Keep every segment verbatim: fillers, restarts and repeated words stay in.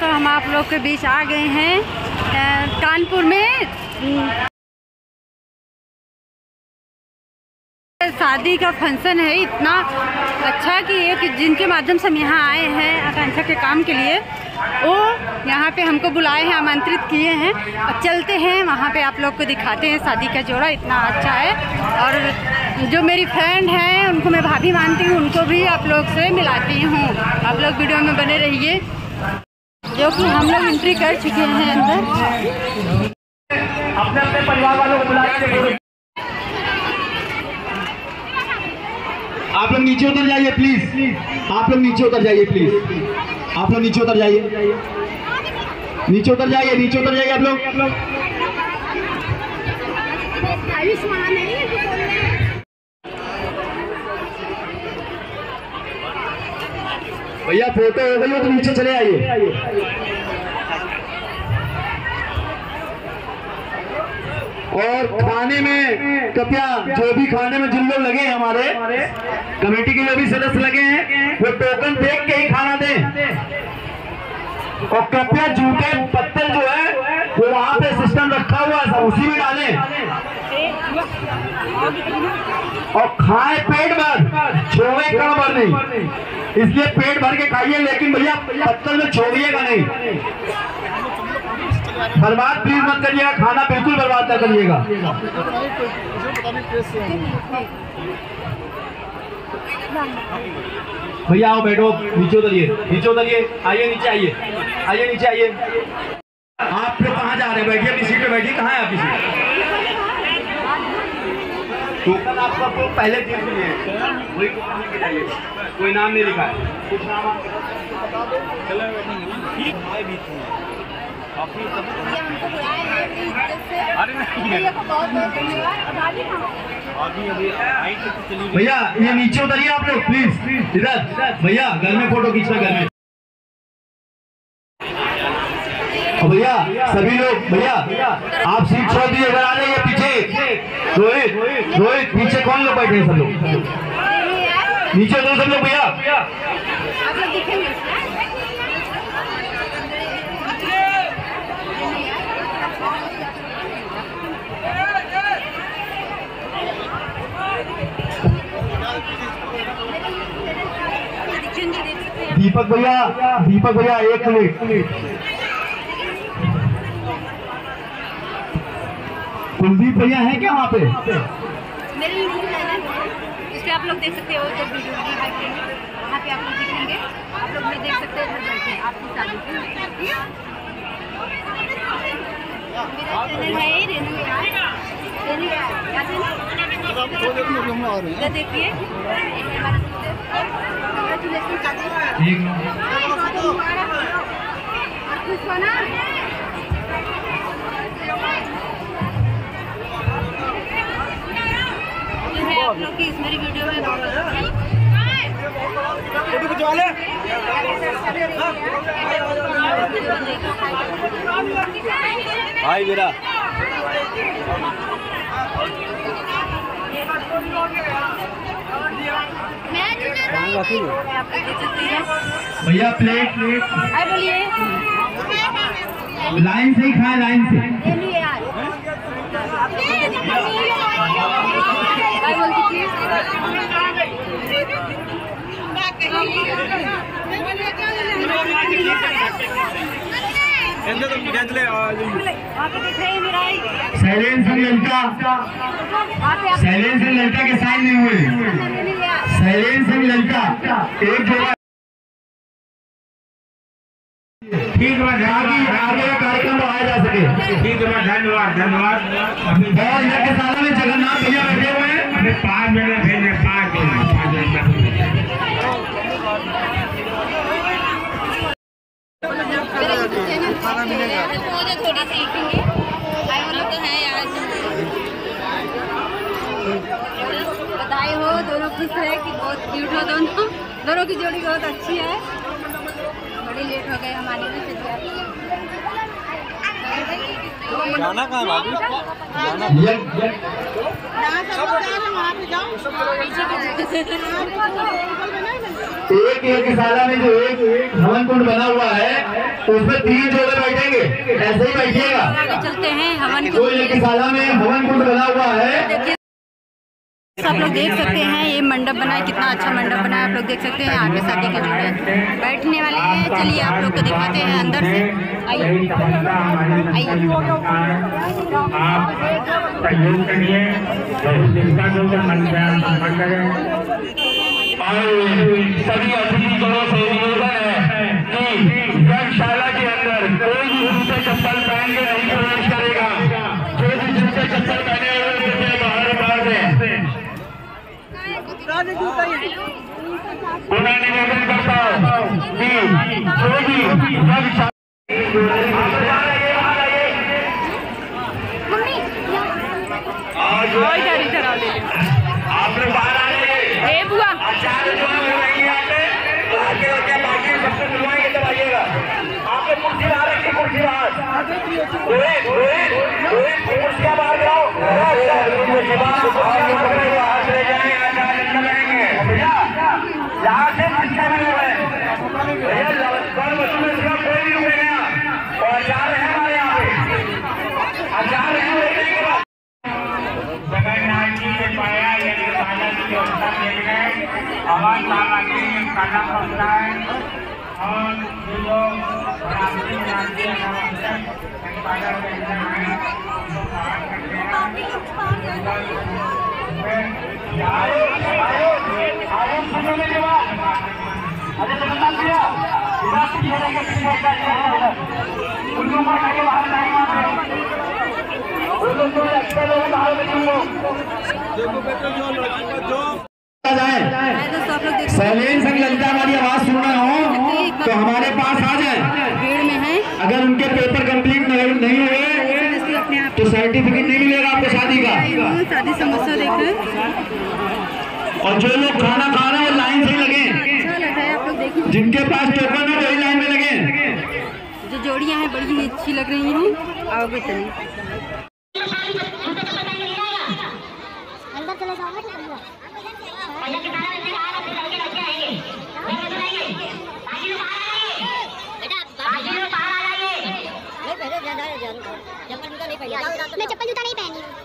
तो हम आप लोग के बीच आ गए हैं कानपुर में। शादी का फंक्शन है, इतना अच्छा कि ये कि जिनके माध्यम से हम यहाँ आए हैं आकांक्षा के काम के लिए, वो यहाँ पे हमको बुलाए हैं, आमंत्रित किए हैं और चलते हैं वहाँ पे आप लोग को दिखाते हैं शादी का जोड़ा इतना अच्छा है। और जो मेरी फ्रेंड हैं उनको मैं भाभी मानती हूँ, उनको भी आप लोग से मिलाती हूँ। आप लोग वीडियो में बने रहिए। जो कि हम लोग एंट्री कर चुके हैं अंदर। अपने अपने परिवार वालों को बुलाइए। आप लोग नीचे उतर जाइए प्लीज, आप लोग नीचे उतर जाइए प्लीज, आप लोग नीचे उतर जाइए, नीचे उतर जाइए, नीचे उतर जाइए आप लोग। भैया फोटो हो गई हो तो नीचे चले आइए। और खाने में कृपया जो भी खाने में जिन लोग लगे हैं, हमारे कमेटी के जो भी सदस्य लगे हैं, वो टोकन देख के ही खाना दें। और कृपया जूते पत्तल जो है वो वहां पे सिस्टम रखा हुआ है, सब उसी में डालें। और खाएं पेट भर, छोड़े कण भर नहीं, इसलिए पेट भर के खाइए, लेकिन भैया पत्तल में छोड़िएगा नहीं। बर्बाद प्लीज मत करिएगा, खाना बिल्कुल बर्बाद ना करिएगा। भैया आओ बैठो, नीचे उतरिए, नीचे उतरिए, आइए नीचे आइए, आइए नीचे आइए। आप लोग कहाँ जा रहे हैं? बैठिए अपनी सीट पे बैठिए। कहाँ है आपकी सीट? टोकन आप सबको पहले दे दिए, वही टोकन लेके जाइए। कोई नाम नहीं लिखा है, कुछ नाम भैया ये नीचे उतरिए आप लोग प्लीज, इधर भैया घर में फोटो खींचना, घर में। भैया सभी लोग, भैया आप सीट छोड़ दिए, इधर आ जाइए पीछे। रोहित रोहित पीछे कौन लोग बैठे हैं? सब लोग नीचे उतरो सब लोग। भैया दीपक भैया, दीपक भैया एक मिनट। कुलदीप भैया है क्या वहाँ पे? मेरे यूट्यूब चैनल इस पे आप लोग देख सकते हो, जब वीडियो वहाँ पे आप लोग दिखेंगे, आप लोग भी देख सकते हैं घर बैठे आपकी शादी। मेरा चैनल है रेनू यार, रेनू यार क्या चैनल देखिए। आप लोग की इस मेरी वीडियो में फोटो खिंचवा ले। हाय मेरा भैया प्लेट प्लेट बोलिए, लाइन से ही खाए, लाइन से। शैलेंद्र ललिता, शैलेंद्र ललिता के साइन नहीं हुए। शैलेंद्र ललिता एक जोड़ा। ठीक है, आगे आगे कार्यक्रम बढ़ाया जा सके। ठीक है, धन्यवाद धन्यवाद। और यहाँ के साथ में जगन्नाथ भैया बैठे हुए हैं, हमें पाँच मिनट भेजने, पाँच मिनट थोड़ी सीखेंगे तो है यार। बधाई हो, दोनों खुश है कि बहुत क्यूट हो दोनों, दोनों की जोड़ी बहुत अच्छी है। बड़ी लेट हो गए हमारे में। जाना कहाँ है भाभी? जाना एक एक साला में जो एक भवन कुंड बना हुआ है, उसमें तीन जोड़े बैठेंगे, ऐसे ही बैठिएगा। आगे चलते हैं हवन जो यज्ञशाला में हवन कुंड बना हुआ है, आप लोग देख सकते हैं ये मंडप बना है, कितना अच्छा मंडप बना है। आप लोग देख सकते हैं यहाँ पे शादी के जोड़े बैठने वाले हैं। चलिए आप लोग को दिखाते हैं अंदर से। आइए सभी अतिथियों से निवेदन है कि यज्ञशाला के अंदर कोई भी जूते चप्पल पहन के नहीं प्रवेश करेगा। जो भी जूते चप्पल पहने हुए बाहर मार दें। पुनः निवेदन करता हूँ कि जो भी यज्ञशाला आप लोग बाहर आ जाइए। बुआ आचार्य जो नहीं आते तो आगे होते बाकी सबसे मिलवाएंगे तब आइएगा। आप लोग कुर्सी बाहर रखिए, कुर्सी बाहर रोहित रोहित रोहित कुर्सियाँ बाहर कराओ। बाहर चले जाएंगे, आचार्य अंदर रहेंगे भैया। यहाँ से अच्छा नहीं हुआ है भैया, कोई नहीं रुकेगा। और आचार्य है हमारे यहाँ पे, आचार्य है पाया यज्ञशाला की व्यवस्था के लिए हवन सामग्री खाना पड़ता है। और जो लोग रात्रि रात्रि अनावश्यक संपादन करते हैं उनको बाहर करते हैं। आगे सुनने के बाद अरे समझना दिया उनको बाहर सैलेन संग ललिता हमारी आवाज सुनना हो तो हमारे पास आ जाए। भीड़ में है, अगर उनके पेपर कंप्लीट नहीं हुए तो सर्टिफिकेट नहीं मिलेगा आपको शादी का। शादी समस्या देखें। और जो लोग खाना खा रहे हैं वो लाइन से ही लगे, अच्छा लग रहा है। आप लोग देखिए जिनके पास टोकन है वही लाइन में लगे। जो जोड़ियां हैं बड़ी ही अच्छी लग रही हैं। आओगे चलिए अंदर चले जाओगे तो चलिए मैं चप्पल जूता नहीं पहनी हूँ।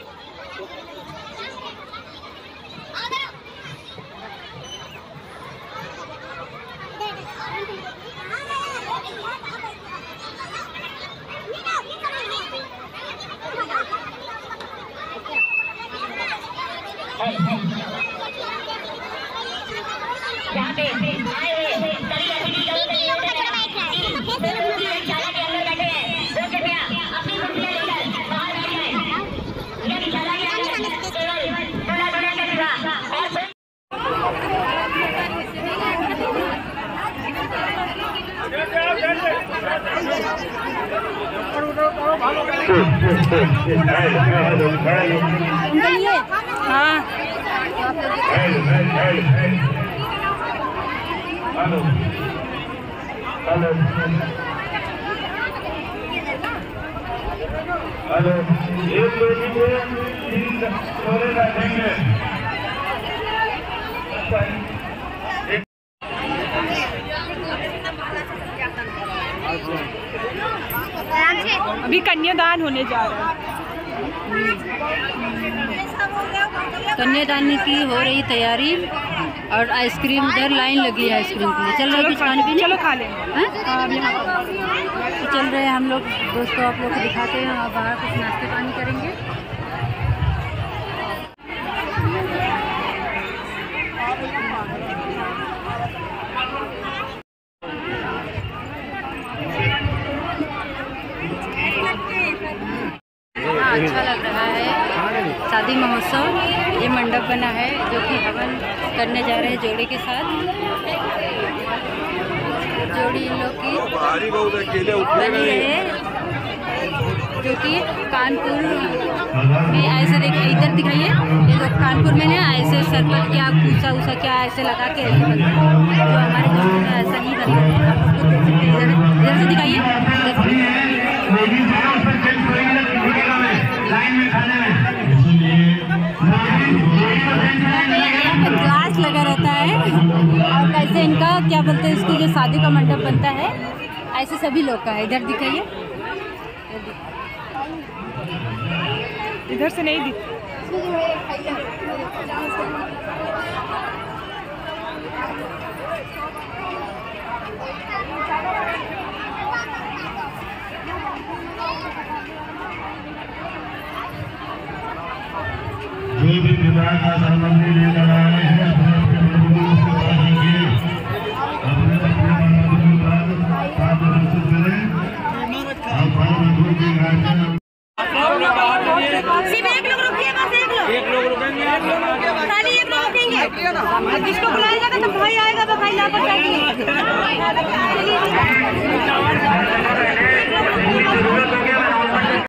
उनके लिए हाँ हेलो हेलो हेलो एक लोग को तीन छोरे बैठेंगे। अभी कन्यादान होने जा रहा है। कन्यादान की हो रही तैयारी और आइसक्रीम उधर लाइन लगी है आइसक्रीम के लिए। चल रहे कुछ खाने पीने, चलो खा लें। तो चल रहे हैं हम लोग दोस्तों, आप लोग को दिखाते हैं। आप बाहर कुछ नाश्ते पानी करेंगे। अच्छा लग रहा है शादी महोत्सव। ये मंडप बना है जो कि हवन करने जा रहे हैं जोड़ी के साथ। जोड़ी इन लोग की बनी है जो कि कानपुर में ऐसे देखिए, इधर दिखाइए। ये लोग कानपुर में ना ऐसे सरबत क्या भूसा उसा क्या ऐसे लगा के ऐसे बनता है। जो हमारे जोड़ी में ऐसा नहीं बनता है। आप लोग देख सकते हैं, इधर इधर से दिखाइए। ग्लास लगा रहता है और कैसे इनका क्या बोलते हैं, इसकी जो शादी का मंडप बनता है ऐसे सभी लोग का है। इधर दिखाइए, इधर से नहीं दिख। जो भी विभाग का संबंधी लेकर आए हैं अपने अपने सिर्फ एक लोग रुकिए, बस एक लोग एक लोग रुकेंगे, खाली एक लोग रुकेंगे। अब जिसको बुलाया जाएगा तो भाई आएगा, तो भाई ला कर जरूरत हो गया